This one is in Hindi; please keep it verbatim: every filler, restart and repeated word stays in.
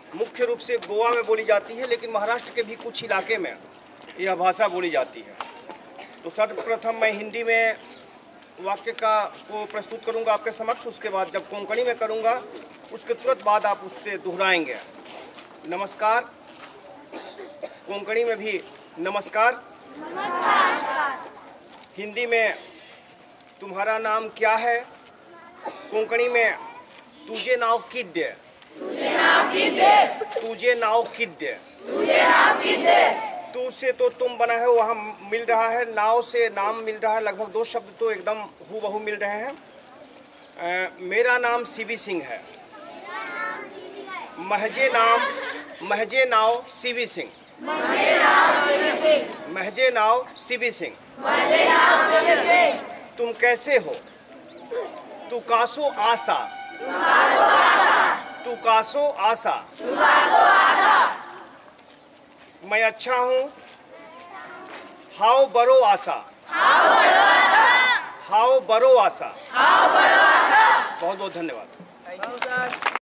मुख्य रूप से गोवा में बोली जाती है, लेकिन महाराष्ट्र के भी कुछ इलाके में यह भाषा बोली जाती है। तो सर्वप्रथम मैं हिंदी में वाक्य का को प्रस्तुत करूंगा आपके समक्ष। उसके बाद जब कोंकणी में करूंगा उसके तुरंत बाद आप उससे दोहराएंगे। नमस्कार। कोंकणी में भी नमस्कार। नमस्कार। हिंदी में तुम्हारा नाम क्या है? कोंकणी में तुझे नाव किद्य। तुझे नाम किद्य। तुझे नाव किद्य। तुझे नाम किद्य। तू से तो तुम बना है, वहाँ मिल रहा है। नाव से नाम मिल रहा है। लगभग दो शब्द तो एकदम हूबहू मिल रहे हैं। आ, मेरा नाम सीबी सिंह है। महजे नाम महजे नाव सीबी सिंह। महजे नाव सीबी सिंह। महजे नाव सीबी सिंह। महजे नाव सीबी सिंह। तुम कैसे हो? तू कासो आसा। तू कासो आसा। तू कासो आसा। तू कासो आसा। मैं अच्छा हूँ। हाउ बरो आसा। हाउ बरो आसा। हाउ बरो आसा। हाउ बरो आसा। बहुत बहुत धन्यवाद।